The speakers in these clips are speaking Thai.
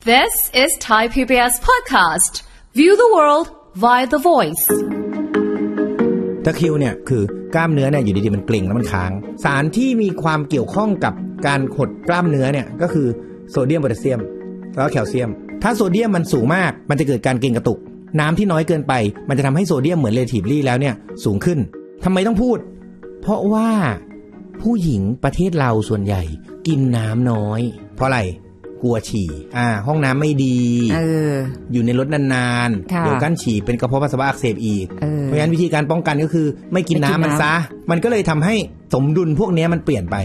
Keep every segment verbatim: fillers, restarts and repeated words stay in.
This is Thai พี บี เอส podcast. View the world via the voice. ตะคริวเนี่ยคือกล้ามเนื้อเนี่ยอยู่ดีๆมันเกร็งแล้วมันค้างสารที่มีความเกี่ยวข้องกับการหดกล้ามเนื้อเนี่ยก็คือโซเดียมโพแทสเซียมแล้วก็แคลเซียมถ้าโซเดียมมันสูงมากมันจะเกิดการเกร็งกระตุกน้ำที่น้อยเกินไปมันจะทำให้โซเดียมเหมือน relatively แล้วเนี่ยสูงขึ้นทำไมต้องพูดเพราะว่าผู้หญิงประเทศเราส่วนใหญ่กินน้ำน้อยเพราะอะไรกลัวฉี่อ่าห้องน้ำไม่ดีเอออยู่ในรถนานๆเดี๋ยวกั้นฉี่เป็นกระเพาะปัสสาวะอักเสบอีกเออเพราะฉะนั้นวิธีการป้องกันก็คือไม่กินน้ำมันซะมันก็เลยทำให้สมดุลพวกนี้มันเปลี่ยนไป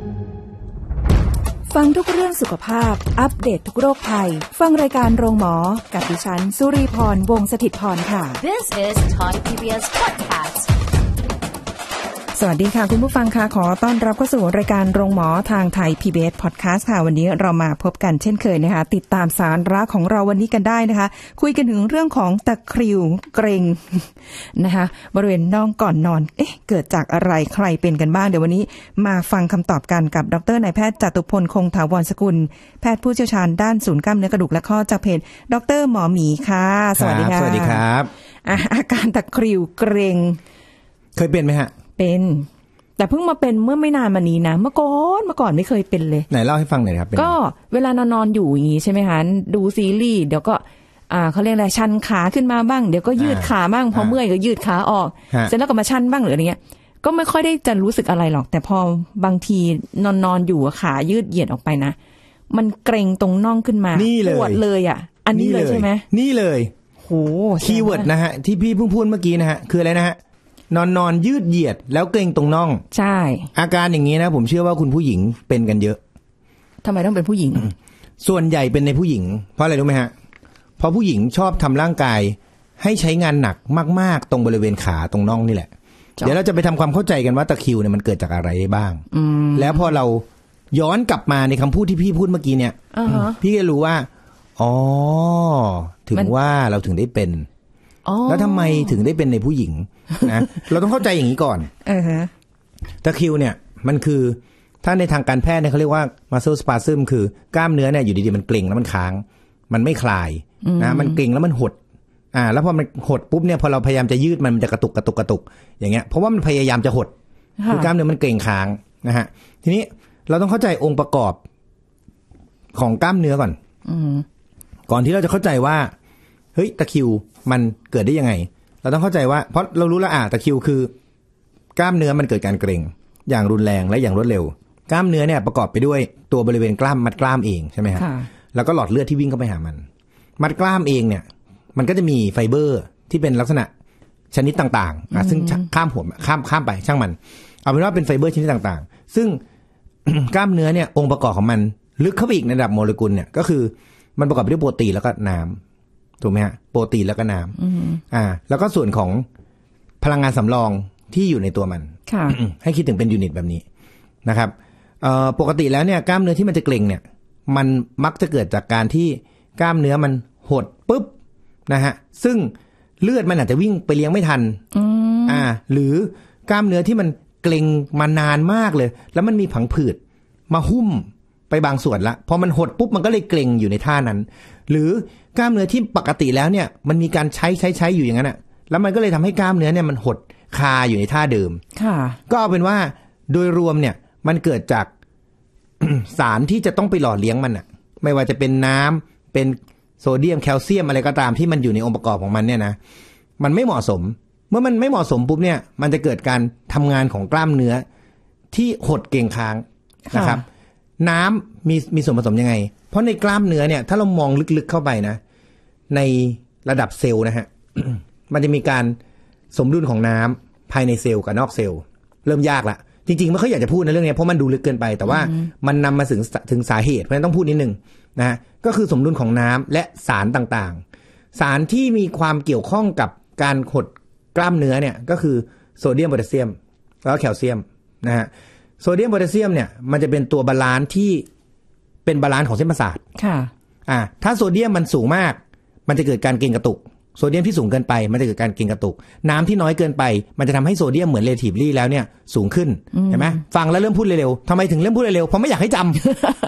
ฟังทุกเรื่องสุขภาพอัปเดต ท, ทุกโรคภัยฟังรายการโรงหมอกับดิฉันสุรีพรวงศ์สถิตย์พรค่ะ This is Thai พี บี เอส podcast สวัสดีค่ะคุณผู้ฟังค่ะขอต้อนรับเข้าสู่รายการโรงหมอทางไทย พี บี เอส Podcast ค่ะวันนี้เรามาพบกันเช่นเคยนะคะติดตามสาระของเราวันนี้กันได้นะคะคุยกันถึงเรื่องของตะคริวเกร็งนะคะบริเวณน่องก่อนนอนเอ๊ะเกิดจากอะไรใครเป็นกันบ้างเดี๋ยววันนี้มาฟังคำตอบกันกับดร.นายแพทย์จตุพลคงถาวรสกุลแพทย์ผู้เชี่ยวชาญด้านศูนย์กล้ามเนื้อกระดูกและข้อจากเพจดร.หมอหมีค่ะสวัสดีค่ะสวัสดีครับอ่ะอาการตะคริวเกร็งเคยเป็นไหมฮะเป็นแต่เพิ่งมาเป็นเมื่อไม่นานมานี้นะเมื่อก่อนเมื่อก่อนไม่เคยเป็นเลยไหนเล่าให้ฟังหน่อยครับก็เวลานอนนอนอยู่อย่างงี้ใช่ไหมคะดูซีรีส์เดี๋ยวก็อ่าเขาเรียกอะไรชันขาขึ้นมาบ้างเดี๋ยวก็ยืดขาบ้างพอเมื่อยก็ยืดขาออกเสร็จแล้วก็มาชันบ้างหรืออะไรเงี้ยก็ไม่ค่อยได้จะรู้สึกอะไรหรอกแต่พอบางทีนอนนอนอยู่ขายืดเหยียดออกไปนะมันเกร็งตรงน่องขึ้นมาปวดเลยอ่ะอันนี้เลยใช่ไหมนี่เลยโหคีย์เวิร์ดนะฮะที่พี่เพิ่งพูดเมื่อกี้นะฮะคืออะไรนะฮะนอนนอนยืดเหยียดแล้วเกร็งตรงน่องใช่อาการอย่างนี้นะผมเชื่อว่าคุณผู้หญิงเป็นกันเยอะทำไมต้องเป็นผู้หญิงส่วนใหญ่เป็นในผู้หญิงเพราะอะไรรู้ไหมฮะเพราะผู้หญิงชอบทำร่างกายให้ใช้งานหนักมากๆตรงบริเวณขาตรงน่องนี่แหละเดี๋ยวเราจะไปทำความเข้าใจกันว่าตะคริวเนี่ยมันเกิดจากอะไรบ้างแล้วพอเราย้อนกลับมาในคำพูดที่พี่พูดเมื่อกี้เนี่ย uh-huh. พี่ก็รู้ว่าอ๋อถึงว่าเราถึงได้เป็นแล้วทำไมถึงได้เป็นในผู้หญิงนะเราต้องเข้าใจอย่างนี้ก่อนตะคริวเนี่ยมันคือถ้าในทางการแพทย์เนี่ยเขาเรียกว่า muscle spasm คือกล้ามเนื้อเนี่ยอยู่ดีๆมันเกร็งแล้วมันค้างมันไม่คลายนะมันเกร็งแล้วมันหดอ่าแล้วพอมันหดปุ๊บเนี่ยพอเราพยายามจะยืดมันมันจะกระตุกกระตุกกระตุกอย่างเงี้ยเพราะว่ามันพยายามจะหดคือกล้ามเนื้อมันเกร็งค้างนะฮะทีนี้เราต้องเข้าใจองค์ประกอบของกล้ามเนื้อก่อนก่อนที่เราจะเข้าใจว่าเฮ้ยตะคริวมันเกิดได้ยังไงเราต้องเข้าใจว่าเพราะเรารู้แล้วอ่ะตะคริวคือกล้ามเนื้อมันเกิดการเกร็งอย่างรุนแรงและอย่างรวดเร็วกล้ามเนื้อเนี่ยประกอบไปด้วยตัวบริเวณกล้ามมัดกล้ามเองใช่ไหมครับแล้วก็หลอดเลือดที่วิ่งเข้าไปหามันมัดกล้ามเองเนี่ยมันก็จะมีไฟเบอร์ที่เป็นลักษณะชนิดต่างๆอ่ะซึ่งข้ามหัวข้ามข้ามไปช่างมันเอาเป็นว่าเป็นไฟเบอร์ชนิดต่างๆซึ่ง กล้ามเนื้อเนี่ยองค์ประกอบของมันลึกเข้าไปอีกในระดับโมเลกุลเนี่ยก็คือมันประกอบไปด้วยโปรตีนแล้วก็น้ำถูกไหมฮะโปรตีนแล้วก็น้ำอ่าแล้วก็ส่วนของพลังงานสำรองที่อยู่ในตัวมันให้คิดถึงเป็นยูนิตแบบนี้นะครับเอ่อปกติแล้วเนี่ยกล้ามเนื้อที่มันจะเกร็งเนี่ยมันมักจะเกิดจากการที่กล้ามเนื้อมันหดปุ๊บนะฮะซึ่งเลือดมันอาจจะวิ่งไปเลี้ยงไม่ทันอ่าหรือกล้ามเนื้อที่มันเกร็งมานานมากเลยแล้วมันมีผังผืดมาหุ้มไปบางส่วนละพอมันหดปุ๊บมันก็เลยเกร็งอยู่ในท่านั้นหรือกล้ามเนื้อที่ปกติแล้วเนี่ยมันมีการใช้ใช้ใช้อยู่อย่างนั้นอ่ะแล้วมันก็เลยทำให้กล้ามเนื้อเนี่ยมันหดคาอยู่ในท่าเดิมค่ะก็เอาเป็นว่าโดยรวมเนี่ยมันเกิดจาก สารที่จะต้องไปหล่อเลี้ยงมันอ่ะไม่ว่าจะเป็นน้ำเป็นโซเดียมแคลเซียมอะไรก็ตามที่มันอยู่ในองค์ประกอบของมันเนี่ยนะมันไม่เหมาะสมเมื่อมันไม่เหมาะสมปุ๊บเนี่ยมันจะเกิดการทำงานของกล้ามเนื้อที่หดเกร็งค้างนะครับน้ำมีมีส่วนผสมยังไงเพราะในกล้ามเนื้อเนี่ยถ้าเรามองลึกๆเข้าไปนะในระดับเซลล์นะฮะ มันจะมีการสมดุลของน้ำภายในเซลล์กับนอกเซลล์เริ่มยากละจริงๆไม่ค่อยอยากจะพูดในเรื่องนี้เพราะมันดูลึกเกินไปแต่ว่ามันนำมาถึงถึงสาเหตุเพราะฉะนั้นต้องพูดนิดนึงนะฮะก็คือสมดุลของน้ำและสารต่างๆสารที่มีความเกี่ยวข้องกับการหดกล้ามเนื้อเนี่ยก็คือโซเดียมโพแทสเซียมแล้วก็แคลเซียมนะฮะโซเดียมโพแทสเซียมเนี่ยมันจะเป็นตัวบาลานซ์ที่เป็นบาลานซ์ของเส้นประสาทค่ะอ่าถ้าโซเดียมมันสูงมากมันจะเกิดการเกร็งกระตุกโซเดียมที่สูงเกินไปมันจะเกิดการเกร็งกระตุกน้ำที่น้อยเกินไปมันจะทำให้โซเดียมเหมือน relatively แล้วเนี่ยสูงขึ้นเห็นไหมฟังแล้วเริ่มพูดเร็วๆทำไมถึงเริ่มพูดเร็วๆเพราะไม่อยากให้จำ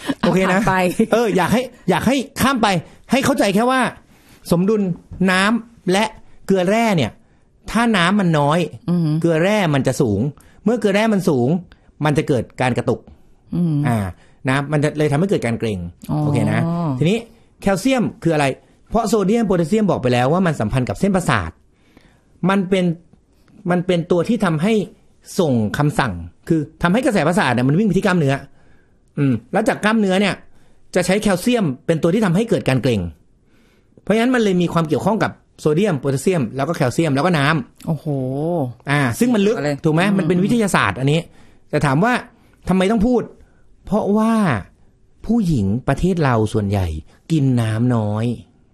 โอเคนะเอออยากให้อยากให้ข้ามไปให้เข้าใจแค่ว่าสมดุลน้ำและเกลือแร่เนี่ยถ้าน้ำมันน้อยเกลือแร่มันจะสูงเมื่อเกลือแร่มันสูงมันจะเกิดการกระตุกอ่านะมันจะเลยทำให้เกิดการเกร็งโอเคนะทีนี้แคลเซียมคืออะไรเพราะโซเดียมโพแทสเซียมบอกไปแล้วว่ามันสัมพันธ์กับเส้นประสาทมันเป็นมันเป็นตัวที่ทำให้ส่งคำสั่งคือทำให้กระแสประสาทเนี่ยมันวิ่งไปที่กล้ามเนื้ออืมแล้วจากกล้ามเนื้อเนี่ยจะใช้แคลเซียมเป็นตัวที่ทำให้เกิดการเกร็งเพราะฉะนั้นมันเลยมีความเกี่ยวข้องกับโซเดียมโพแทสเซียมแล้วก็แคลเซียมแล้วก็น้ำโอ้โหอ่าซึ่งมันลึกถูกไหมมันเป็นวิทยาศาสตร์อันนี้แต่ถามว่าทำไมต้องพูดเพราะว่าผู้หญิงประเทศเราส่วนใหญ่กินน้ำน้อย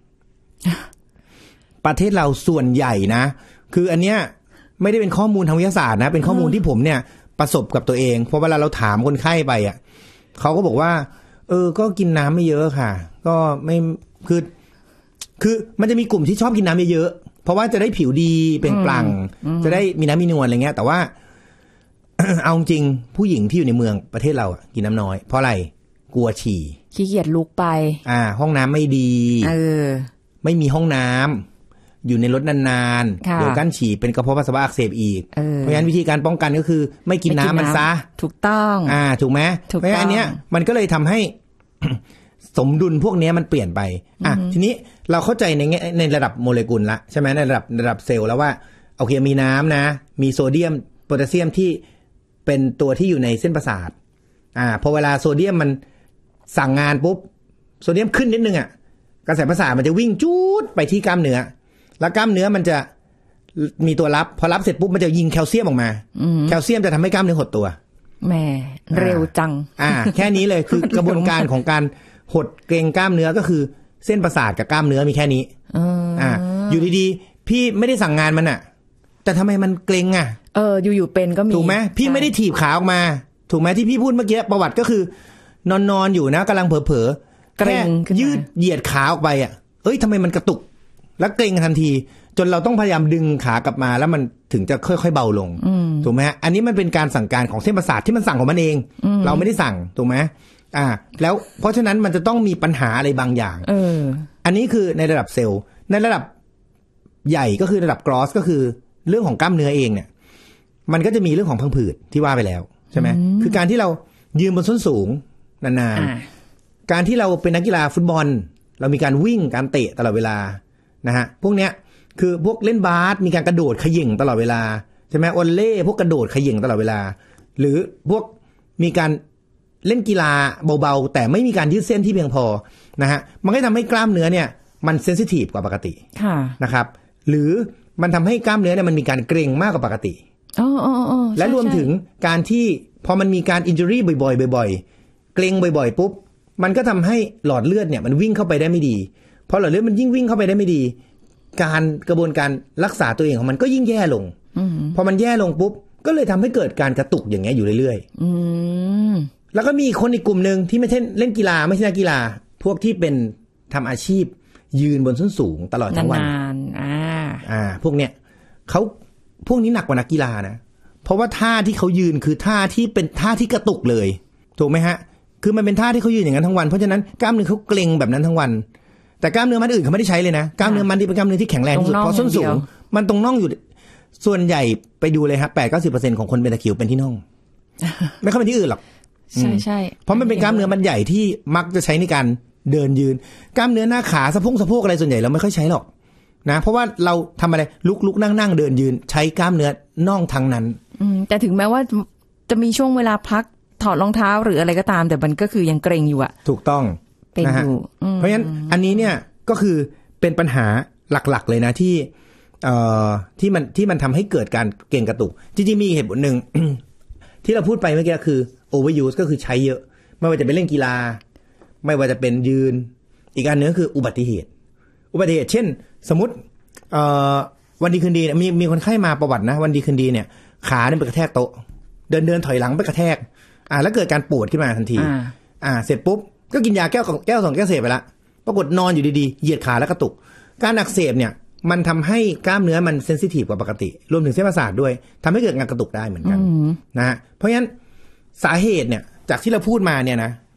ประเทศเราส่วนใหญ่นะคืออันเนี้ยไม่ได้เป็นข้อมูลทางวิทยาศาสตร์นะเป็นข้อมูลที่ผมเนี่ยประสบกับตัวเองเพราะเวลาเราถามคนไข้ไปอ่ะเขาก็บอกว่าเออก็กินน้ำไม่เยอะค่ะก็ไม่คือคือมันจะมีกลุ่มที่ชอบกินน้ำเยอะๆเพราะว่าจะได้ผิวดีเป็นปลั่งจะได้มีน้ำมีนวลอะไรเงี้ยแต่ว่า เอาจริงผู้หญิงที่อยู่ในเมืองประเทศเราอ่ะกินน้ำน้อยเพราะอะไรกลัวฉี่ขี้เกียจลุกไปอ่าห้องน้ำไม่ดีเออไม่มีห้องน้ำอยู่ในรถนานๆเดี๋ยวกั้นฉี่เป็นกระเพาะปัสสาวะอักเสบอีกเ, เพราะฉะนั้นวิธีการป้องกันก็คือไม่กินน้ำมันซะถูกต้องอ่าถูกไหมเพราะฉะนั้นอันเนี้ยมันก็เลยทำให้ สมดุลพวกนี้มันเปลี่ยนไปอ่ะทีนี้เราเข้าใจในในระดับโมเลกุลละใช่ไหมในระดับระดับเซลล์แล้วว่าโอเคมีน้ำนะมีโซเดียมโพแทสเซียมที่เป็นตัวที่อยู่ในเส้นประสาทอ่าพอเวลาโซเดียมมันสั่งงานปุ๊บโซเดียมขึ้นนิดนึงอ่ะกระแสประสาทมันจะวิ่งจู๊ดไปที่กล้ามเนื้อแล้วกล้ามเนื้อมันจะมีตัวรับพอรับเสร็จปุ๊บมันจะยิงแคลเซียมออกมาแคลเซียมจะทำให้กล้ามเนื้อหดตัวแหมเร็วจังอ่าแค่นี้เลยคือกระบวนการของการหดเกร็งกล้ามเนื้อก็คือเส้นประสาทกับกล้ามเนื้อมีแค่นี้อ่าอยู่ดีๆพี่ไม่ได้สั่งงานมันอ่ะแต่ทำไมมันเกร็งอ่ะเอออยู่ๆเป็นก็มีถูกไหมพี่ไม่ได้ถีบขาออกมาถูกไหมที่พี่พูดเมื่อกี้ประวัติก็คือนอนนอนอยู่นะกำลังเผลอๆแค่ยืดเหยียดขาออกไปอ่ะเอ้ยทำไมมันกระตุกแล้วเกร็งทันทีจนเราต้องพยายามดึงขากลับมาแล้วมันถึงจะค่อยๆเบาลงถูกไหมฮะอันนี้มันเป็นการสั่งการของเส้นประสาทที่มันสั่งของมันเองเราไม่ได้สั่งถูกไหมอ่าแล้วเพราะฉะนั้นมันจะต้องมีปัญหาอะไรบางอย่างเอออันนี้คือในระดับเซลล์ในระดับใหญ่ก็คือระดับกรอสก็คือเรื่องของกล้ามเนื้อเองเนี่ยมันก็จะมีเรื่องของพังผืดที่ว่าไปแล้วใช่ไหมคือการที่เรายืนบนส้นสูงนานๆการที่เราเป็นนักกีฬาฟุตบอลเรามีการวิ่งการเตะตลอดเวลานะฮะพวกเนี้ยคือพวกเล่นบาสมีการกระโดดเขย่งตลอดเวลาใช่ไหมวอลเลย์พวกกระโดดเขย่งตลอดเวลาหรือพวกมีการเล่นกีฬาเบาๆแต่ไม่มีการยืดเส้นที่เพียงพอนะฮะมันก็ทำให้กล้ามเนื้อเนี่ยมันเซนซิทีฟกว่าปกตินะครับหรือมันทำให้กล้ามเนื้อเนี่ยมันมีการเกร็งมากกว่าปกติอ๋ออ๋ออ๋อและรวมถึงการที่พอมันมีการอินจูรี่บ่อยๆบ่อยๆเกร็งบ่อยๆปุ๊บมันก็ทำให้หลอดเลือดเนี่ยมันวิ่งเข้าไปได้ไม่ดีพอหลอดเลือดมันยิ่งวิ่งเข้าไปได้ไม่ดีการกระบวนการรักษาตัวเองของมันก็ยิ่งแย่ลงพอมันแย่ลงปุ๊บก็เลยทำให้เกิดการกระตุกอย่างเงี้ยอยู่เรื่อยๆแล้วก็มีคนอีกกลุ่มนึงที่ไม่ใช่เล่นกีฬาไม่ใช่นักกีฬาพวกที่เป็นทำอาชีพยืนบนส้นสูงตลอดทั้งวันอ่าอ่าพวกเนี้ยเขาพวกนี้หนักกว่านักกีฬานะเพราะว่าท่าที่เขายืนคือท่าที่เป็นท่าที่กระตุกเลยถูกไหมฮะคือมันเป็นท่าที่เขายืนอย่างนั้นทั้งวันเพราะฉะนั้นกล้ามเนื้อเขาเกร็งแบบนั้นทั้งวันแต่กล้ามเนื้อมัดอื่นเขาไม่ได้ใช้เลยนะกล้ามเนื้อมันที่เป็นกล้ามเนื้อที่แข็งแรงที่สุดเพราะส้นสูงมันตรงน่องอยู่ส่วนใหญ่ไปดูเลยครับแปดเก้าสิบเปอร์เซ็นต์ของคนเป็นตะคริวเป็นที่น่องไม่เข้าไปที่อื่นหรอกใช่ใช่เพราะมันเป็นกล้ามเนื้อมันใหญ่ที่มักจะใช้ในการเดินยืนกล้ามเนื้อหน้าขาสะโพกสะโพกอะไรส่วนใหญ่เราไม่ค่อยใช้หรอกนะเพราะว่าเราทำอะไรลุกลุกนั่งนั่งเดินยืนใช้กล้ามเนื้อน่องทั้งนั้นแต่ถึงแม้ว่าจะมีช่วงเวลาพักถอดรองเท้าหรืออะไรก็ตามแต่มันก็คือยังเกร็งอยู่อะถูกต้องนะฮะเพราะฉะนั้นอันนี้เนี่ยก็คือเป็นปัญหาหลักๆเลยนะที่เอ่อที่มันที่มันทำให้เกิดการเกร็งกระตุกจริงๆมีเหตุผลหนึ่ง ที่เราพูดไปเมื่อกี้คือ overuse ก็คือใช้เยอะไม่ว่าจะเป็นเล่นกีฬาไม่ว่าจะเป็นยืนอีกอันนึงก็คืออุบัติเหตุอุบัติเหตุเช่นสมมติเอ่อวันดีคืนดีมีมีคนไข้มาประวัตินะวันดีคืนดีเนี่ยขาเนี่ยไปกระแทกโต๊ะเดินเดินถอยหลังไปกระแทกอ่าแล้วเกิดการปวดขึ้นมาทันทีอ่า, อ่าเสร็จปุ๊บก็กินยาแก้วแก้วสองแก้วเสพไปละปรากฏนอนอยู่ดีๆเหยียดขาแล้วกระตุกการอักเสบเนี่ยมันทำให้กล้ามเนื้อมันเซนซิทีฟกว่าปกติรวมถึงเส้นประสาทด้วยทำให้เกิดการกระตุกได้เหมือนกันนะฮะเพราะฉะนั้นสาเหตุเนี่ยจากที่เราพูดมาเนี่ยนะ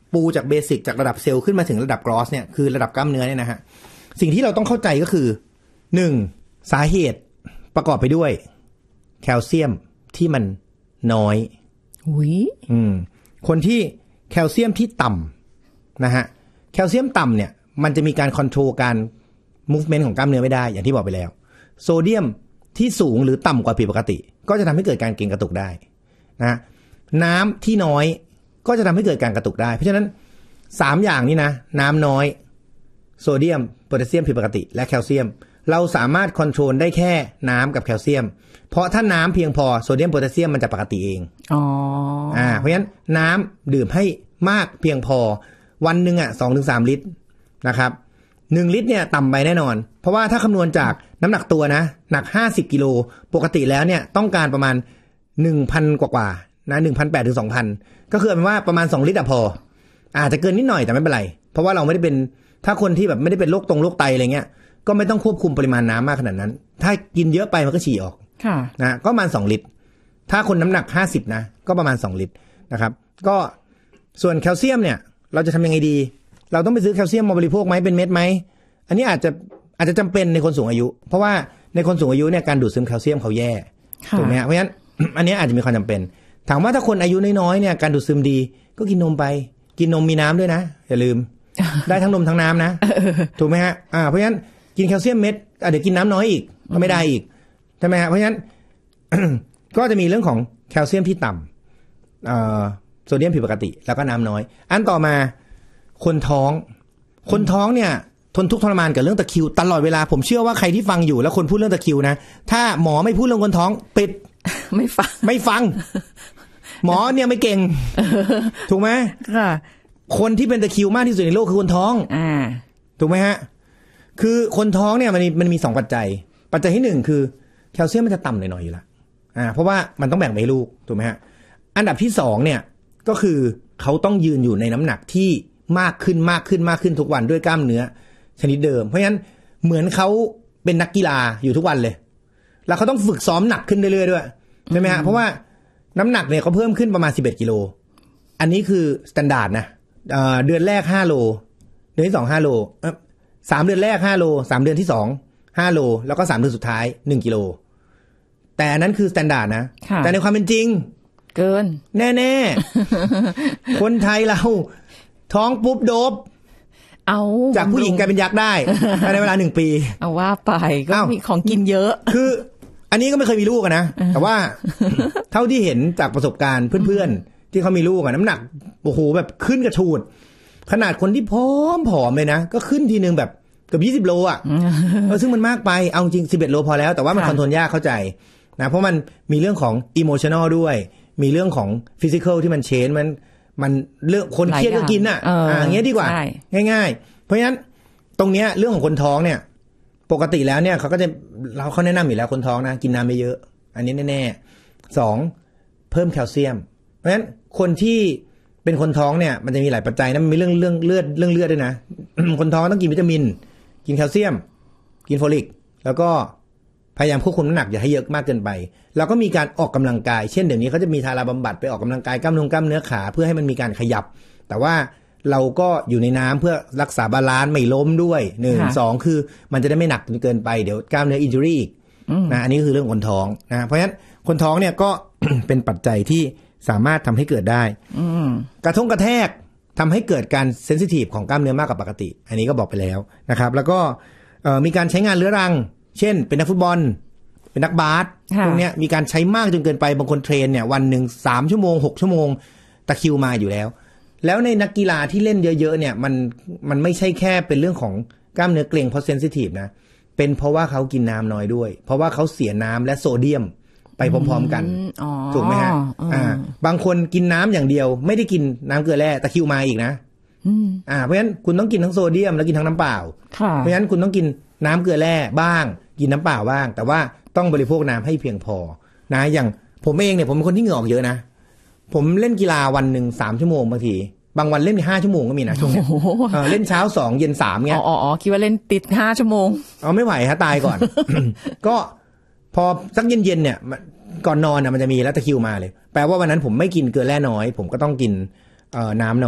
ปูจากเบสิกจากระดับเซลล์ขึ้นมาถึงระดับกรอสเนี่ยคือระดับกล้ามเนื้อเนี่ยนะฮะสิ่งที่เราต้องเข้าใจก็คือหนึ่งสาเหตุประกอบไปด้วยแคลเซียมที่มันน้อยอุ้ยอืมคนที่แคลเซียมที่ต่ำนะฮะแคลเซียมต่ำเนี่ยมันจะมีการคอนโทรลการ movement ของกล้ามเนื้อไม่ได้อย่างที่บอกไปแล้วโซเดียมที่สูงหรือต่ำกว่าผิดปกติก็จะทำให้เกิดการเกร็งกระตุกได้นะน้ำที่น้อยก็จะทำให้เกิดการกระตุกได้เพราะฉะนั้นสามอย่างนี้นะน้ำน้อยโซเดียมโพแทสเซียมผิดปกติและแคลเซียมเราสามารถคอนโทรลได้แค่น้ำกับแคลเซียมเพราะถ้าน้ำเพียงพอโซเดียมโพแทสเซียมมันจะปกติเองอ๋ออ่าเพราะฉะนั้นน้ำดื่มให้มากเพียงพอวันหนึ่งอ่ะ สองถึงสาม ลิตรนะครับหนึ่งลิตรเนี่ยต่ำไปแน่นอนเพราะว่าถ้าคำนวณจากน้ำหนักตัวนะหนักห้าสิบกิโลปกติแล้วเนี่ยต้องการประมาณ หนึ่งพัน กว่าๆนะ หนึ่งพันแปดร้อย ถึง สองพัน ก็คือเป็นว่าประมาณสองลิตรอ่ะพออาจจะเกินนิดหน่อยแต่ไม่เป็นไรเพราะว่าเราไม่ได้เป็นถ้าคนที่แบบไม่ได้เป็นโรคตรงโรคไตอะไรเงี้ยก็ไม่ต้องควบคุมปริมาณน้ำมากขนาดนั้นถ้ากินเยอะไปมันก็ฉี่ออกนะก็ประมาณสองลิตรถ้าคนน้ำหนักห้าสิบนะก็ประมาณสองลิตรนะครับก็ส่วนแคลเซียมเนี่ยเราจะทำยังไงดีเราต้องไปซื้อแคลเซียมมาบริโภคไหมเป็นเม็ดไหมอันนี้อาจจะอาจจะจำเป็นในคนสูงอายุเพราะว่าในคนสูงอายุเนี่ยการดูดซึมแคลเซียมเขาแย่ถูกไหมฮะเพราะฉะนั้น อันนี้อาจจะมีความจำเป็นถามว่าถ้าคนอายุน้อยๆเนี่ยการดูดซึมดีก็กินนมไปกินนมมีน้ำด้วยนะอย่าลืม ได้ทั้งนมทั้งน้ำนะ ถูกไหมฮะอ่าเพราะฉะนั้นกินแคลเซียมเม็ดเดี๋ยวกินน้ำน้อยอีกก็ไม่ได้อีกใช่ไหมฮะเพราะฉะนั้น ก็จะมีเรื่องของแคลเซียมที่ต่ำเอ่อโซเดียมผิดปกติแล้วก็น้ำน้อยอันต่อมาคนท้องคนท้องเนี่ยทนทุกข์ทรมานกับเรื่องตะคริวตลอดเวลาผมเชื่อว่าใครที่ฟังอยู่แล้วคนพูดเรื่องตะคริวนะถ้าหมอไม่พูดเรื่องคนท้องปิดไม่ฟังไม่ฟังหมอเนี่ยไม่เก่งถูกไหมค่ะคนที่เป็นตะคริวมากที่สุดในโลกคือคนท้องอ่าถูกไหมฮะคือคนท้องเนี่ยมันมันมีสองปัจจัยปัจจัยที่หนึ่งคือแคลเซียมมันจะต่ำหน่อยๆอยู่ละอ่าเพราะว่ามันต้องแบ่งไปให้ลูกถูกไหมฮะอันดับที่สองเนี่ยก็คือเขาต้องยืนอยู่ในน้ำหนักที่มากขึ้นมากขึ้นมากขึ้นทุกวันด้วยกล้ามเนื้อชนิดเดิมเพราะฉะนั้นเหมือนเขาเป็นนักกีฬาอยู่ทุกวันเลยแล้วเขาต้องฝึกซ้อมหนักขึ้นเรื่อยๆด้วยใช่ไหมฮะเพราะว่าน้ำหนักเนี่ยเขาเพิ่มขึ้นประมาณสิบเอ็ดกิโลอันนี้คือสแตนดาร์ดนะเอ่อเดือนแรกห้าโลเดือนที่สองห้าโลเอ่อสามเดือนแรกห้าโลสามเดือนที่สองห้าโลแล้วก็สามเดือนสุดท้ายหนึ่งกิโลแต่อันนั้นคือสแตนดาร์ดนะแต่ในความเป็นจริงเกินแน่ๆคนไทยเราท้องปุ๊บโดบเอาจากผู้หญิงกลายเป็นยักษ์ได้ภายในเวลาหนึ่งปีเอาว่าไปก็มีของกินเยอะคืออันนี้ก็ไม่เคยมีลูกนะแต่ว่าเท่าที่เห็นจากประสบการณ์เพื่อนๆที่เขามีลูกอะน้ำหนักโอ้โหแบบขึ้นกระฉูดขนาดคนที่ผอมผอมเลยนะก็ขึ้นทีนึงแบบเกือบยี่สิบโลอ่ะเออซึ่งมันมากไปเอาจริงสิบเอ็ดโลพอแล้วแต่ว่ามันคอนโทรลยากเข้าใจนะเพราะมันมีเรื่องของอิโมชันนอลด้วยมีเรื่องของฟิสิกอลที่มันเชนมันมันเรื่องคนเครียดก็กินอ่ะอ่าอย่างเงี้ยดีกว่าง่ายๆเพราะฉะนั้นตรงเนี้ยเรื่องของคนท้องเนี่ยปกติแล้วเนี่ยเขาก็จะเราเขาแนะนำอยู่แล้วคนท้องนะกินน้ำไม่เยอะอันนี้แน่ๆสองเพิ่มแคลเซียมเพราะฉะนั้นคนที่เป็นคนท้องเนี่ยมันจะมีหลายปัจจัยนะมันมีเรื่องเรื่องเลือดเรื่องเลือดด้วยนะ คนท้องต้องกินวิตามินกินแคลเซียมกินโฟลิกแล้วก็พยายามควบคุมน้ำหนักอย่าให้เยอะมากเกินไปแล้วก็มีการออกกำลังกายเช่นเดี๋ยวนี้เขาจะมีทาราบำบัดไปออกกำลังกายกล้ามเนื้อกล้ามเนื้อขาเพื่อให้มันมีการขยับแต่ว่าเราก็อยู่ในน้ำเพื่อรักษาบาลานซ์ไม่ล้มด้วยหนึ่งสองคือมันจะได้ไม่หนักจนเกินไปเดี๋ยวกล้ามเนื้ออินจูรี่อีกนะอันนี้คือเรื่องคนท้องนะเพราะฉะนั้นคนท้องเนี่ยก็ เป็นปัจจัยที่สามารถทำให้เกิดได้กระทงกระแทกทำให้เกิดการเซนซิทีฟของกล้ามเนื้อมากกว่าปกติอันนี้ก็บอกไปแล้วนะครับแล้วก็มีการใช้งานเรื้อรังเช่นเป็นนักฟุตบอลเป็นนักบาสพวกนี้มีการใช้มากจนเกินไปบางคนเทรนเนี่ยวันหนึ่งสามชั่วโมงหกชั่วโมงตะคริวมาอยู่แล้วแล้วในนักกีฬาที่เล่นเยอะๆเนี่ยมันมันไม่ใช่แค่เป็นเรื่องของกล้ามเนื้อเกร็งเพราะเซนซิทีฟนะเป็นเพราะว่าเขากินน้ำน้อยด้วยเพราะว่าเขาเสียน้ำและโซเดียมไปพร้อมๆกันถูกไหมฮะอ่าบางคนกินน้ำอย่างเดียวไม่ได้กินน้ำเกลือแร่ตะคริวมาอีกนะอ่าเพราะฉะนั้นคุณต้องกินทั้งโซเดียมแล้วกินทั้งน้ำเปล่าเพราะฉะนั้นคุณต้องกินน้ำเกลือแร่บ้างกินน้ำเปล่าบ้างแต่ว่าต้องบริโภคน้ำให้เพียงพอนะอย่างผมเองเนี่ยผมเป็นคนที่เหงื่อออกเยอะนะผมเล่นกีฬาวันหนึ่งสามชั่วโมงบางทีบางวันเล่นห้าชั่วโมงก็มีนะช่วงนี้เล่นเช้าสองเย็นสามเงี้ยอ๋ออ๋อคิดว่าเล่นติดห้าชั่วโมงเอาไม่ไหวฮะตายก่อน ก็พอสักเย็นๆเนี่ยก่อนนอนน่ะมันจะมีแล้วตะคริวมาเลยแปลว่าวันนั้นผมไม่กินเกลือแร่น้อยผมก็ต้องกินน้ำน้อย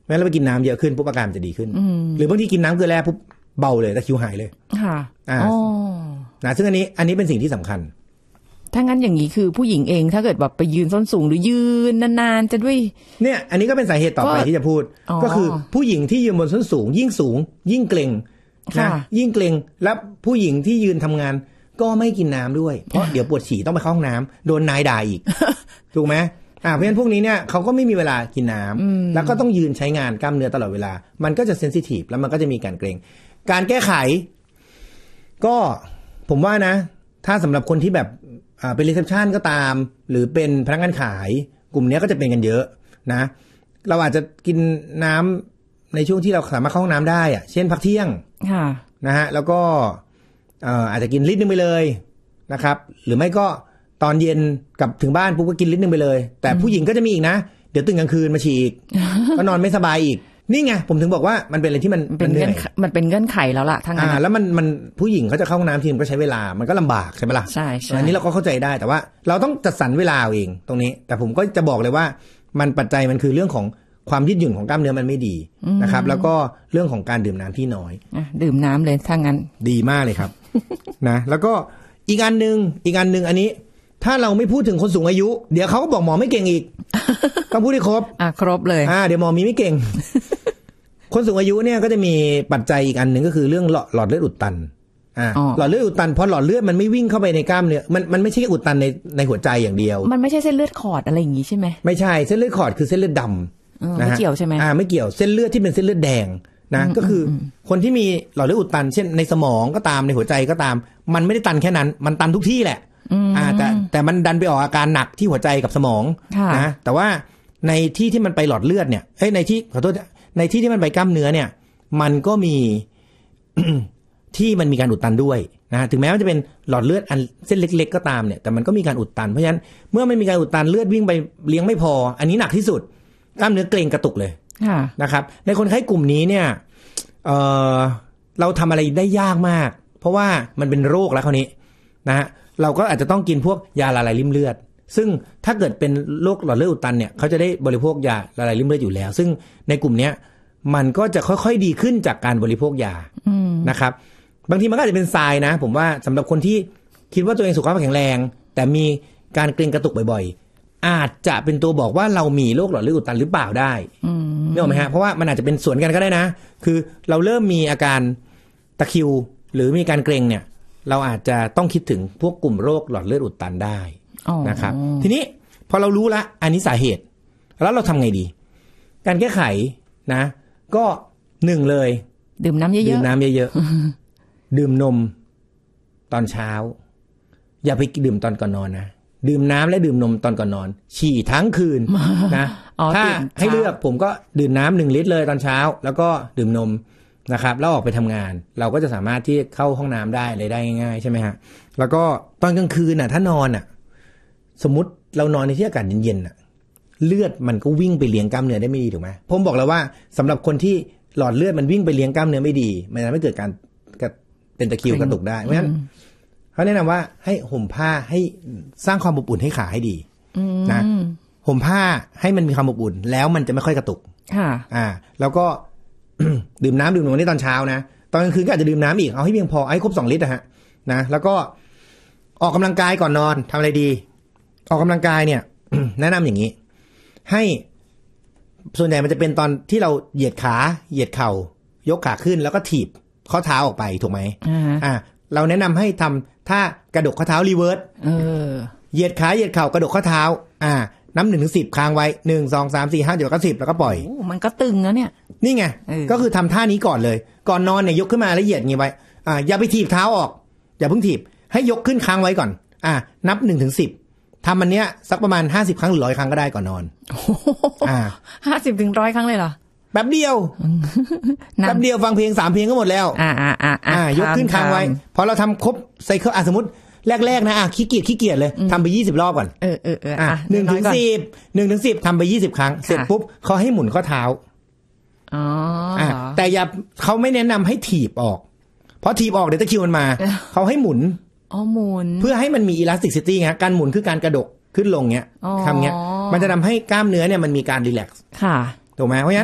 แม้เราไปกินน้ำเยอะขึ้นปุ๊บอาการมันจะดีขึ้นหรือบางทีกินน้ำเกลือแร่ปุ๊บเบาเลยตะคริวหายเลยค่ะอ่านะซึ่งอันนี้อันนี้เป็นสิ่งที่สำคัญถ้างั้นอย่างนี้คือผู้หญิงเองถ้าเกิดแบบไปยืนส้นสูงหรือยืนนานๆจะด้วยเนี่ยอันนี้ก็เป็นสาเหตุต่อไปที่จะพูดก็คือผู้หญิงที่ยืนบนส้นสูงยิ่งสูงยิ่งเกร็งนะยิ่งเกร็งและผู้หญิงที่ยืนทำงานก็ไม่กินน้ำด้วยเพราะเดี๋ยวปวดฉี่ต้องไปเข้าห้องน้ำโดนนายด่าอีกถูกไหมอ่าเพราะฉะนั้นพวกนี้เนี่ยเขาก็ไม่มีเวลากินน้ำแล้วก็ต้องยืนใช้งานกล้ามเนื้อตลอดเวลามันก็จะเซนซิทีฟแล้วมันก็จะมีการเกร็งการแก้ไขก็ผมว่านะถ้าสำหรับคนที่แบบอ่าเป็นรีเซพชันก็ตามหรือเป็นพนักงานขายกลุ่มนี้ก็จะเป็นกันเยอะนะเราอาจจะกินน้ำในช่วงที่เราสามารถเข้าห้องน้ำได้อะเช่นพักเที่ยงนะฮะแล้วก็อาจจะกินลิตรนึงไปเลยนะครับหรือไม่ก็ตอนเย็นกลับถึงบ้านปุ๊บก็กินลิตรนึงไปเลยแต่ผู้หญิงก็จะมีอีกนะเดี๋ยวตื่นกลางคืนมาฉี่อีก ก็นอนไม่สบายอีกนี่ไงผมถึงบอกว่ามันเป็นอะไรที่มันเป็นเงื่อนมันเป็นเงื่อนไขแล้วล่ะทั้งนั้นอ่าแล้วมันมันผู้หญิงเขาจะเข้าห้องน้ำทีมันก็ใช้เวลามันก็ลำบากใช่ไหมล่ะใช่ใช่อันนี้เราก็เข้าใจได้แต่ว่าเราต้องจัดสรรเวลาเองตรงนี้แต่ผมก็จะบอกเลยว่ามันปัจจัยมันคือเรื่องของความยืดหยุ่นของกล้ามเนื้อมันไม่ดีนะครับแล้วก็เรื่องของการดื่มน้ำที่น้อยดื่มน้ำเลยถ้างั้นดีมากเลยครับ นะแล้วก็อีกอันนึงอีกอันนึงอันนี้ถ้าเราไม่พูดถึงคนสูงอายุเดี๋ยวเขาก็บอกหมอไม่เก่งอีกต้องพูดให้ครบอ่ะครบเลยอ่าเดี๋ยวหมอมีไม่เก่ง คนสูงอายุเนี่ยก็จะมีปัจจัยอีกอันนึงก็คือเรื่องหลอดเลือดอุดตันอ่าหลอดเลือดอุดตันเพราะหลอดเลือดมันไม่วิ่งเข้าไปในกล้ามเนื้อมันมันไม่ใช่อุดตันในในหัวใจอย่างเดียวมันไม่ใช่เส้นเลือดขอดอะไรอย่างงี้ใช่ไหมไม่ใช่เส้นเลือดขอดคือเส้นเลือดดำไม่เกี่ยวใช่ไหมอ่าไม่เกี่ยวเส้นเลือดที่เป็นเส้นเลือดแดงนะก็คือคนที่มีหลอดเลือดอุดตันเช่นในสมองก็ตามในหัวใจก็ตามมันไม่ได้ตันแค่นั้นมันตันทุกที่แหละอ่าแต่แต่มันดันไปออกอาการหนักที่หัวใจกับสมองนะแต่ว่าในที่ที่มันไปหลอดเลือดเนี่ยเอ้ยในที่ขอโทษในที่ที่มันไปกล้ามเนื้อเนี่ยมันก็มี ที่มันมีการอุดตันด้วยนะถึงแม้ว่าจะเป็นหลอดเลือดอันเส้นเล็กๆก็ตามเนี่ยแต่มันก็มีการอุดตันเพราะฉะนั้นเมื่อมันมีการอุดตันเลือดวิ่งไปเลี้ยงไม่พออันนี้หนักที่สุดกล้ามเนื้อเกร็งกระตุกเลยนะครับในคนไข้กลุ่มนี้เนี่ยเอ่อเราทำอะไรได้ยากมากเพราะว่ามันเป็นโรคแล้วคราวนี้นะฮะเราก็อาจจะต้องกินพวกยาละลายริ่มเลือดซึ่งถ้าเกิดเป็นโรคหลอดเลือดอุดตันเนี่ยเขาจะได้บริโภคยาละลายริ่มเลือดอยู่แล้วซึ่งในกลุ่มนี้มันก็จะค่อยๆดีขึ้นจากการบริโภคยานะครับบางทีมันก็อาจจะเป็นทรายนะผมว่าสำหรับคนที่คิดว่าตัวเองสุขภาพแข็งแรงแต่มีการเกร็งกระตุกบ่อยๆอาจจะเป็นตัวบอกว่าเรามีโรคหลอดเลือดอุดตันหรือเปล่าได้ไม่รู้ไหมฮะเพราะว่ามันอาจจะเป็นส่วนกันก็ได้นะคือเราเริ่มมีอาการตะคริวหรือมีการเกร็งเนี่ยเราอาจจะต้องคิดถึงพวกกลุ่มโรคหลอดเลือดอุดตันได้นะครับทีนี้พอเรารู้ละอันนี้สาเหตุแล้วเราทำไงดีการแก้ไขนะก็หนึ่งเลยดื่มน้ำเยอะๆดื่มน้ำเยอะๆดื่มนมตอนเช้าอย่าไปดื่มตอนก่อนนอนนะดื่มน้ำและดื่มนมตอนก่อนนอนฉี่ทั้งคืนนะถ้าให้เลือกผมก็ดื่มน้ำหนึ่งลิตรเลยตอนเช้าแล้วก็ดื่มนมนะครับแล้วออกไปทำงานเราก็จะสามารถที่เข้าห้องน้ำได้เลยได้ง่ายๆใช่ไหมฮะแล้วก็ตอนกลางคืนน่ะถ้านอนน่ะสมมติเรานอนในที่อากาศเย็นๆน่ะเลือดมันก็วิ่งไปเลี้ยงกล้ามเนื้อได้ไม่ดีถูกไหมผมบอกแล้วว่าสำหรับคนที่หลอดเลือดมันวิ่งไปเลี้ยงกล้ามเนื้อไม่ดีมันทำให้เกิดการเป็นตะคริวกระตุกได้เพราะฉะนั้นเขาแนะนำว่าให้ห่มผ้าให้สร้างความอบอุ่นให้ขาให้ดีนะห่มผ้าให้มันมีความอบอุ่นแล้วมันจะไม่ค่อยกระตุกอ่าแล้วก็ ดื่มน้ำดื่มนมนี่ตอนเช้านะตอนกลางคืนก็อาจจะดื่มน้ำอีกเอาให้เพียงพอให้ครบสองลิตรนะฮะนะแล้วก็ออกกำลังกายก่อนนอนทำอะไรดีออกกำลังกายเนี่ย แนะนำอย่างนี้ให้ส่วนใหญ่มันจะเป็นตอนที่เราเหยียดขาเหยียดเข่ายกขาขึ้นแล้วก็ถีบข้อเท้าออกไปถูกไหมอ่าเราแนะนำให้ทำท่ากระดกข้อเท้ารีเวิร์สเหยียดขาเหยียดเข่ากระดกข้อเท้าอ่านับหนึ่งถึงสิบค้างไว้หนึ่งสองสามสี่ห้าเดี๋ยวก็สิบแล้วก็ปล่อยมันก็ตึงแล้วเนี่ยนี่ไงก็คือทำท่านี้ก่อนเลยก่อนนอนเนี่ยยกขึ้นมาแล้วเหยียดงี้ไว้อ่าอย่าไปถีบเท้าออกอย่าเพิ่งถีบให้ยกขึ้นค้างไว้ก่อนอ่านับหนึ่งถึงสิบทำมันเนี้ยสักประมาณห้าสิบครั้งหรือร้อยครั้งก็ได้ก่อนนอนอ่าห้าสิบถึงร้อยครั้งเลยเหรอแป๊บเดียวแป๊บเดียวฟังเพลงสามเพลงก็หมดแล้วอ่าอ่าอ่าอ่ายกขึ้นค้างไว้พอเราทำครบไซเคิลอ่ะสมมติแรกๆนะอ่ะขี้เกียจขี้เกียจเลยทำไปยี่สิบรอบก่อนเออเออเอออ่ะหนึ่งถึงสิบหนึ่งถึงสิบทำไปยี่สิบครั้งเสร็จปุ๊บเขาให้หมุนข้อเท้าอ๋ออ่ะแต่อย่าเขาไม่แนะนำให้ถีบออกเพราะถีบออกเดี๋ยวตะคริวมันมาเขาให้หมุนอ๋อหมุนเพื่อให้มันมีอิลาสติกซิตี้ไงการหมุนคือการกระดกขึ้นลงเงี้ยทำเงี้ยมันจะทำให้กล้ามเนื้อเนี่ยมันมีการรีแลกซ์ค่ะถูกไหมเพราะฉะนั้น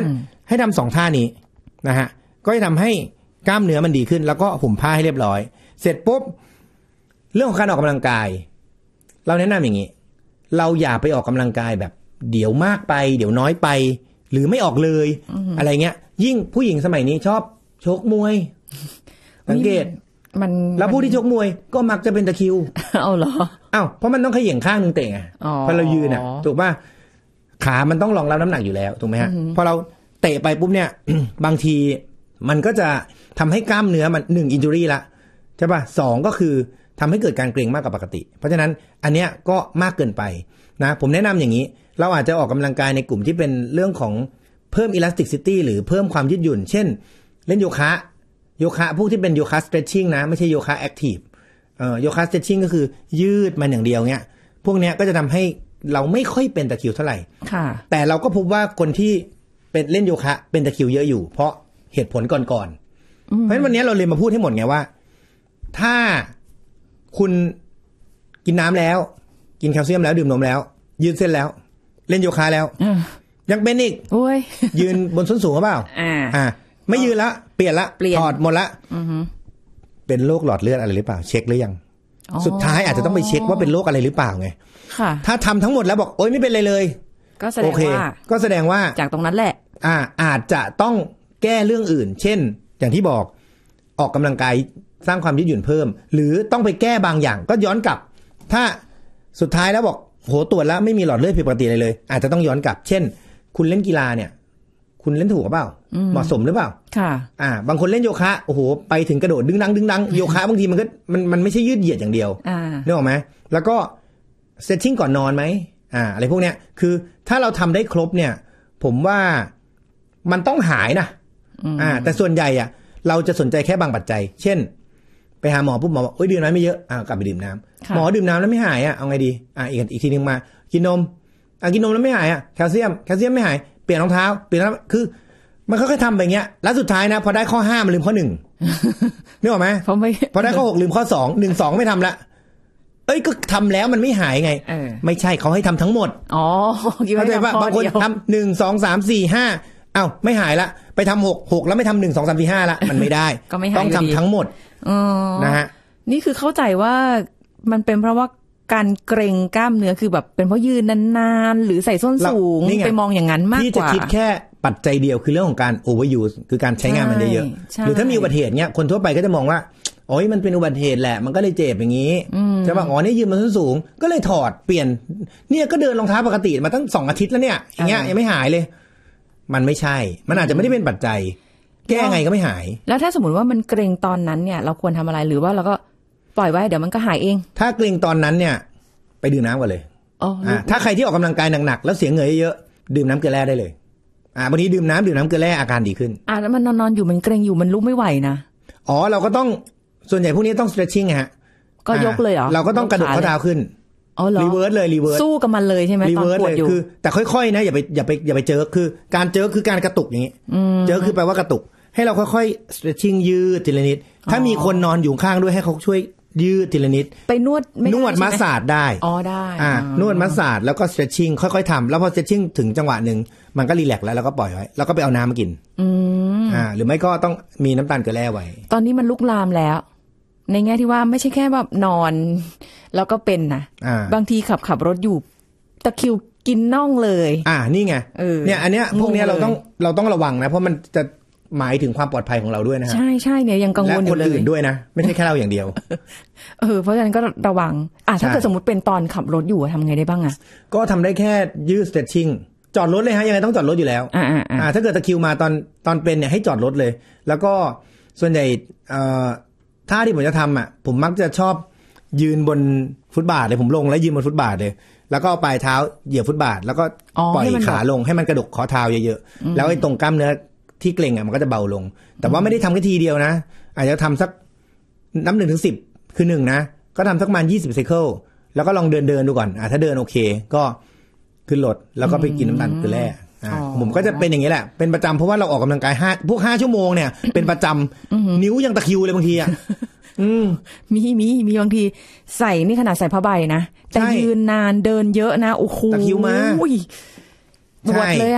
ให้ทำสองท่านี้นะฮะก็จะทำให้กล้ามเนื้อมันดีขึ้นแล้วก็ห่มผ้าให้เรียบร้อยเสร็จปุ๊บเรื่องของการออกกำลังกายเราแนะนำอย่างนี้เราอย่าไปออกกำลังกายแบบเดี๋ยวมากไปเดี๋ยวน้อยไปหรือไม่ออกเลย uh-huh. อะไรเงี้ยยิ่งผู้หญิงสมัยนี้ชอบชกมวยสังเกตมันแล้วผู้ที่ชกมวยก็มักจะเป็นตะคริวเอาเหรออ้าวเพราะมันต้องเขย่งข้างนึงเตะไงพอเรายืนน่ะถูกป่ะขามันต้องรองรับน้ำหนักอยู่แล้วถูกไหมฮะ uh-huh. พอเราเตะไปปุ๊บเนี่ย บางทีมันก็จะทำให้กล้ามเนื้อมันหนึ่งอินจูรี่ละใช่ป่ะสองก็คือทำให้เกิดการเกร็งมากกว่าปกติเพราะฉะนั้นอันเนี้ยก็มากเกินไปนะผมแนะนำอย่างนี้เราอาจจะออกกำลังกายในกลุ่มที่เป็นเรื่องของเพิ่ม elasticity หรือเพิ่มความยืดหยุ่นเช่นเล่นโยคะโยคะพวกที่เป็นโยคะ stretching นะไม่ใช่โยคะ active เอ่อโยคะ stretching ก็คือยืดมันอย่างเดียวเนี้ยพวกเนี้ยก็จะทำให้เราไม่ค่อยเป็นตะคริวเท่าไหร่ค่ะแต่เราก็พบว่าคนที่เป็นเล่นโยคะเป็นตะคริวเยอะอยู่เพราะเหตุผลก่อนๆเพราะฉะนั้นวันนี้เราเลยมาพูดให้หมดไงว่าถ้าคุณกินน้ำแล้วกินแคลเซียมแล้วดื่มนมแล้วยืดเส้นแล้วเล่นโยคะแล้วยังเป็นอีกยืนบนส้นสูงหรือเปล่าอ่าไม่ยืนละเปลี่ยนละถอดหมดละเป็นโรคหลอดเลือดอะไรหรือเปล่าเช็คหรือยังสุดท้ายอาจจะต้องไปเช็คว่าเป็นโรคอะไรหรือเปล่าไงถ้าทำทั้งหมดแล้วบอกโอ๊ยไม่เป็นไรเลยก็แสดงว่าก็แสดงว่าจากตรงนั้นแหละอ่าอาจจะต้องแก้เรื่องอื่นเช่นอย่างที่บอกออกกำลังกายสร้างความยืดหยุ่นเพิ่มหรือต้องไปแก้บางอย่างก็ย้อนกลับถ้าสุดท้ายแล้วบอกโหตรวจแล้วไม่มีหลอดเลือดผิดปกติอะไรเลยอาจจะต้องย้อนกลับเช่นคุณเล่นกีฬาเนี่ยคุณเล่นถูกหรือเปล่าเหมาะสมหรือเปล่าค่ะอ่าบางคนเล่นโยคะโอ้โหไปถึงกระโดดดึงดังดึงดังโยคะบางทีมันก็มันมันไม่ใช่ยืดเหยียดอย่างเดียวนึกออกไหมแล้วก็เซตติ้งก่อนนอนไหมอ่าอะไรพวกเนี้ยคือถ้าเราทำได้ครบเนี่ยผมว่ามันต้องหายนะอ่าแต่ส่วนใหญ่อ่ะเราจะสนใจแค่บางปัจจัยเช่นไปหาหมอปุ๊บหมอบอกเอ้ยดื่มน้ำไม่เยอะอ่ากลับไปดื่มน้ำหมอดื่มน้ำแล้วไม่หายอ่ะเอาไงดีอ่าอีกอีกทีนึงมากินนมอ่ะกินนมแล้วไม่หายอ่ะแคลเซียมแคลเซียมไม่หายเปลี่ยนรองเท้าเปลี่ยนคือมันค่อยๆทำไปอย่างเงี้ยแล้วสุดท้ายนะพอได้ข้อห้ามันลืมข้อหนึ่งนึกออกไหมพอไม่พอได้ข้อหกลืมข้อสองหนึ่งสองไม่ทำละเอ้ยก็ทำแล้วมันไม่หายไงไม่ใช่เขาให้ทำทั้งหมดอ๋อเข้าใจป่ะบางคนทำหนึ่งสองสามสี่ห้าอ้าวไม่หายละไปทำหกหกแล้วไม่ทำหนึ่งสองสามสี่ห้าละมันไม่ได้ต้องทำทั้งหมดนะฮะนี่คือเข้าใจว่ามันเป็นเพราะว่าการเกร็งกล้ามเนื้อคือแบบเป็นเพราะยืนนานๆหรือใส่ส้นสูงไปมองอย่างนั้นมากกว่าพี่จะคิดแค่ปัจจัยเดียวคือเรื่องของการ overuse คือการใช้งานมันเยอะๆหรือถ้ามีอุบัติเหตุเนี้ยคนทั่วไปก็จะมองว่าโอ้ยมันเป็นอุบัติเหตุแหละมันก็เลยเจ็บอย่างนี้ใช่ป่ะอ๋อนี่ยืนบนส้นสูงก็เลยถอดเปลี่ยนเนี่ยก็เดินรองเท้าปกติมาตั้งสองอาทิตย์แล้วเนี่ยอย่างเงี้ยยังไม่หายเลยมันไม่ใช่มันอาจจะไม่ได้เป็นปัจจัยแก้ไงก็ไม่หายแล้วถ้าสมมติว่ามันเกร็งตอนนั้นเนี่ยเราควรทำอะไรหรือว่าเราก็ปล่อยไว้เดี๋ยวมันก็หายเองถ้าเกร็งตอนนั้นเนี่ยไปดื่มน้ำก่อนเลยอ๋อถ้าใครที่ออกกำลังกายหนักๆแล้วเสียเหงื่อเยอะๆดื่มน้ำเกลือแร่ได้เลยอ่าบางทีดื่มน้ำดื่มน้ำเกลือแร่อาการดีขึ้นอ่าแล้วมันนอนๆอยู่มันเกร็งอยู่มันลุกไม่ไหวนะอ๋อเราก็ต้องส่วนใหญ่พวกนี้ต้อง stretching ฮะก็ยกเลยเหรอเราก็ต้องกระดกข้อเท้าขึ้นอ๋อเหรอ reverse เลย reverse สู้กับมันเลยใช่ไหมตอนปวดอยู่คือแต่ค่อยๆนะอย่าไปอย่าไปอย่าไปเจอคือการเจอคือการกระตุกอย่างนี้เจอคือแปลว่ากระตุกให้เราค่อยๆ stretching ยืดทีละนิดถ้ามีคนนอนอยู่ข้างด้วยให้เขาช่วยยืดทีละนิดไปนวดนวดมัสสาดได้อ๋อได้อ่านวดมัสสาดแล้วก็ stretching ค่อยๆทำแล้วพอ stretching ถึงจังหวะหนึ่งมันก็รีแลกซ์แล้วเราก็ปล่อยไว้แล้วก็ไปเอาน้ำมากินอืมอ่าหรือไม่ก็ต้องมีน้ำตาลเกลือแร่ไว้ตอนนี้มันลุกลามแล้วในแง่ที่ว่าไม่ใช่แค่แบบนอนแล้วก็เป็นนะบางทีขับขับรถอยู่ตะคริวกินน่องเลยอ่านี่ไงเนี่ยอันเนี้ยพวกเนี้ยเราต้องเราต้องระวังนะเพราะมันจะหมายถึงความปลอดภัยของเราด้วยนะฮะใช่ใช่เนี่ยยังกังวลอยู่เลยและคนอื่นด้วยนะไม่ใช่แค่เราอย่างเดียวเออเพราะฉะนั้นก็ระวังอ่ะถ้าเกิดสมมติเป็นตอนขับรถอยู่ทำไงได้บ้างอ่ะก็ทำได้แค่ยืด stretching จอดรถเลยฮะยังไงต้องจอดรถอยู่แล้วอ่าอ่าถ้าเกิดตะคริวมาตอนตอนเป็นเนี่ยให้จอดรถเลยแล้วก็ส่วนใหญ่เอ่อท่าที่ผมจะทำอ่ะผมมักจะชอบยืนบนฟุตบาทเลยผมลงแล้วยืนบนฟุตบาทเลยแล้วก็ปลายเท้าเหยียบฟุตบาทแล้วก็ปล่อยขาลงให้มันกระดกข้อเท้าเยอะๆแล้วไอ้ตรงกล้ามเนื้อที่เกร็งอ่ะมันก็จะเบาลงแต่ว่าไม่ได้ทำแค่ทีเดียวนะอาจจะทำสักนับหนึ่งถึงสิบคือหนึ่งนะก็ทำสักประมาณยี่สิบไซเคิลแล้วก็ลองเดินเดินดูก่อนอ่ะถ้าเดินโอเคก็ขึ้นรถแล้วก็ไปกินน้ำตาลเกลือแร่ผมก็จะเป็นอย่างนี้แหละเป็นประจำเพราะว่าเราออกกำลังกายห้าพวกห้าชั่วโมงเนี่ยเป็นประจำนิ้วยังตะคริวเลยบางทีอ่ะมีมีมีบางทีใส่นี่ขนาดใส่ผ้าใบนะแต่ยืนนานเดินเยอะนะโอ้โหตะคริวมาปวดเลยอ่ะ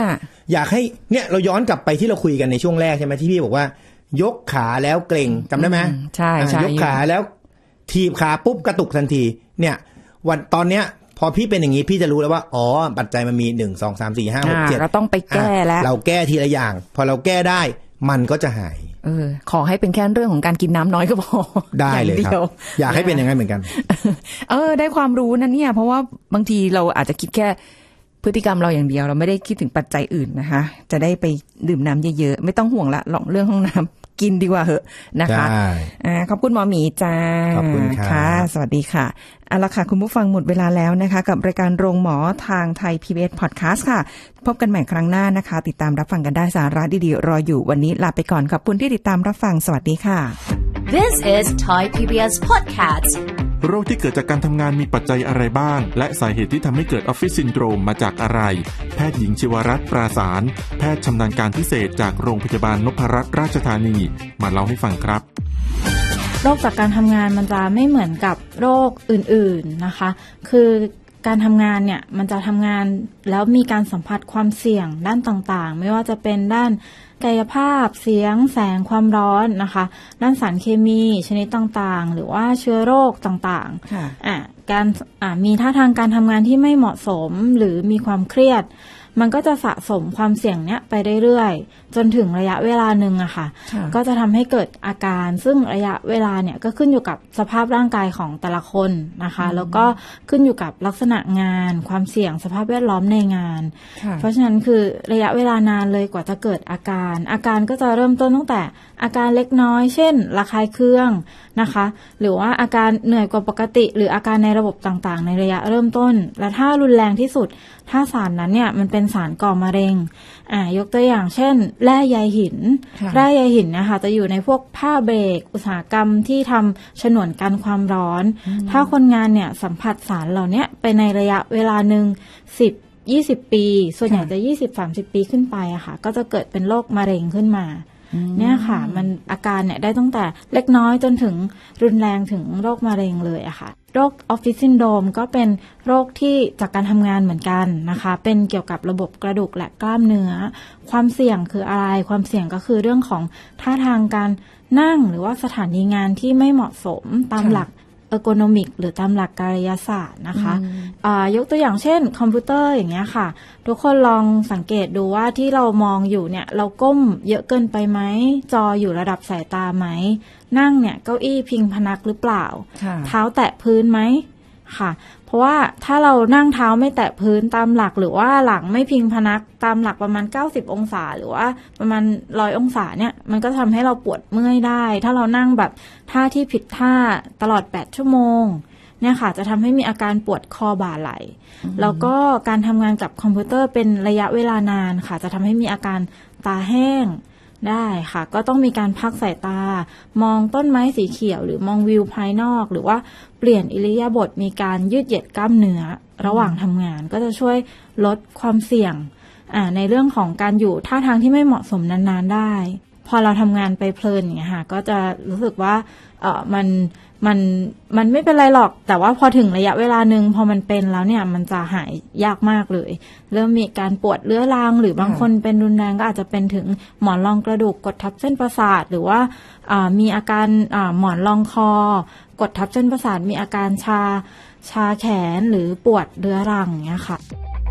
อยากให้เนี่ยเราย้อนกลับไปที่เราคุยกันในช่วงแรกใช่ไหมที่พี่บอกว่ายกขาแล้วเกร็งจำได้ไหมใช่ใช่ยกขาแล้วทีบขาปุ๊บกระตุกทันทีเนี่ยวันตอนเนี้ยพอพี่เป็นอย่างนี้พี่จะรู้แล้วว่าอ๋อปัจจัยมันมีหนึ่ง สอง สาม สี่ ห้า หก เจ็ดเราต้องไปแก้แล้วเราแก้ทีละอย่างพอเราแก้ได้มันก็จะหายเออขอให้เป็นแค่เรื่องของการกินน้ำน้อยก็พอได้เลยครับอยากให้เป็นอย่างนั้นเหมือนกันเออได้ความรู้นะเนี่ยเพราะว่าบางทีเราอาจจะคิดแค่พฤติกรรมเราอย่างเดียวเราไม่ได้คิดถึงปัจจัยอื่นนะคะจะได้ไปดื่มน้ำเยอะๆไม่ต้องห่วงละหลองเรื่องห้องน้ำกินดีกว่าเหอะนะคะอ่าขอบคุณหมอหมีจ้าขอบคุณค่ะสวัสดีค่ะเอาละค่ะคุณผู้ฟังหมดเวลาแล้วนะคะกับรายการโรงหมอทางไทย พี บี เอส Podcast ค่ะพบกันใหม่ครั้งหน้านะคะติดตามรับฟังกันได้สาระดีๆรออยู่วันนี้ลาไปก่อนขอบคุณที่ติดตามรับฟังสวัสดีค่ะ This is Thai พี บี เอส Podcast โรคที่เกิดจากการทำงานมีปัจจัยอะไรบ้างและสาเหตุที่ทำให้เกิดออฟฟิศซินโดรมมาจากอะไรแพทย์หญิงชิวรัตน์ปราสารแพทย์ชำนาญการพิเศษจากโรงพยาบาลนพรัตน์ราชธานีมาเล่าให้ฟังครับโรคจากการทำงานมันจะไม่เหมือนกับโรคอื่นๆนะคะคือการทำงานเนี่ยมันจะทำงานแล้วมีการสัมผัสความเสี่ยงด้านต่างๆไม่ว่าจะเป็นด้านกายภาพเสียงแสงความร้อนนะคะด้านสารเคมีชนิดต่างๆหรือว่าเชื้อโรคต่างๆอ่ะการอ่ะมีท่าทางการทำงานที่ไม่เหมาะสมหรือมีความเครียดมันก็จะสะสมความเสี่ยงเนี้ยไปเรื่อยๆจนถึงระยะเวลาหนึ่งอะค่ะก็จะทำให้เกิดอาการซึ่งระยะเวลาเนี่ยก็ขึ้นอยู่กับสภาพร่างกายของแต่ละคนนะคะแล้วก็ขึ้นอยู่กับลักษณะงานความเสี่ยงสภาพแวดล้อมในงานเพราะฉะนั้นคือระยะเวลานานเลยกว่าจะเกิดอาการอาการก็จะเริ่มต้นตั้งแต่อาการเล็กน้อยเช่นระคายเคืองนะคะหรือว่าอาการเหนื่อยกว่าปกติหรืออาการในระบบต่างๆในระยะเริ่มต้นและถ้ารุนแรงที่สุดถ้าสารนั้นเนี่ยมันเป็นสารก่อมะเร็งอ่ายกตัวอย่างเช่นแร่ใยหินแร่ใยหินนะคะจะอยู่ในพวกผ้าเบรกอุตสาหกรรมที่ทำฉนวนกันความร้อนถ้าคนงานเนี่ยสัมผัสสารเหล่านี้ไปในระยะเวลาหนึ่งสิบ ยี่สิบปีส่วนใหญ่จะ ยี่สิบ สามสิบ ปีขึ้นไปอะค่ะก็จะเกิดเป็นโรคมะเร็งขึ้นมาเนี่ยค่ะมันอาการเนี่ยได้ตั้งแต่เล็กน้อยจนถึงรุนแรงถึงโรคมะเร็งเลยอะค่ะโรคออฟฟิศซินโดรมก็เป็นโรคที่จากการทำงานเหมือนกันนะคะเป็นเกี่ยวกับระบบกระดูกและกล้ามเนื้อความเสี่ยงคืออะไรความเสี่ยงก็คือเรื่องของท่าทางการนั่งหรือว่าสถานีงานที่ไม่เหมาะสมตามหลักเออร์โกนอมิกหรือตามหลักกายศาสตร์นะคะอ่ายกตัวอย่างเช่นคอมพิวเตอร์อย่างเงี้ยค่ะทุกคนลองสังเกตดูว่าที่เรามองอยู่เนี่ยเราก้มเยอะเกินไปไหมจออยู่ระดับสายตาไหมนั่งเนี่ยเก้าอี้พิงพนักหรือเปล่าเท้าแตะพื้นไหมค่ะเพราะว่าถ้าเรานั่งเท้าไม่แตะพื้นตามหลักหรือว่าหลังไม่พิงพนักตามหลักประมาณเก้าสิบองศาหรือว่าประมาณหนึ่งร้อยองศาเนี่ยมันก็ทำให้เราปวดเมื่อยได้ถ้าเรานั่งแบบท่าที่ผิดท่าตลอดแปดชั่วโมงเนี่ยค่ะจะทำให้มีอาการปวดคอบ่าไหล่แล้วก็การทำงานกับคอมพิวเตอร์เป็นระยะเวลานานค่ะจะทำให้มีอาการตาแห้งได้ค่ะก็ต้องมีการพักสายตามองต้นไม้สีเขียวหรือมองวิวภายนอกหรือว่าเปลี่ยนอิริยาบถมีการยืดเหยียดกล้ามเนื้อระหว่างทำงานก็จะช่วยลดความเสี่ยงอ่าในเรื่องของการอยู่ท่าทางที่ไม่เหมาะสมนานๆได้พอเราทำงานไปเพลินอย่างเงี้ยค่ะก็จะรู้สึกว่าเออมันมันมันไม่เป็นไรหรอกแต่ว่าพอถึงระยะเวลานึงพอมันเป็นแล้วเนี่ยมันจะหายยากมากเลยเริ่มมีการปวดเรื้อรังหรือบางคนเป็นรุนแรงก็อาจจะเป็นถึงหมอนรองกระดูกกดทับเส้นประสาทหรือว่ามีอาการหมอนรองคอกดทับเส้นประสาทมีอาการชาชาแขนหรือปวดเรื้อรังเงี้ยค่ะ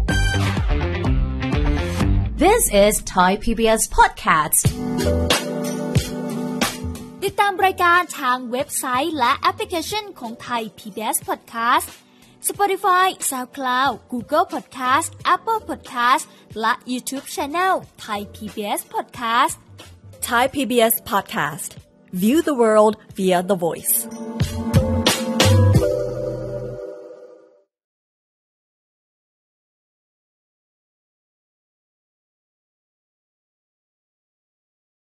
This is Thai พี บี เอส Podcast ติดตามรายการทางเว็บไซต์และแอปพลิเคชันของ Thai พี บี เอส Podcast Spotify, SoundCloud, Google Podcast, Apple Podcast และ YouTube Channel Thai พี บี เอส Podcast Thai พี บี เอส Podcast View the world via the voice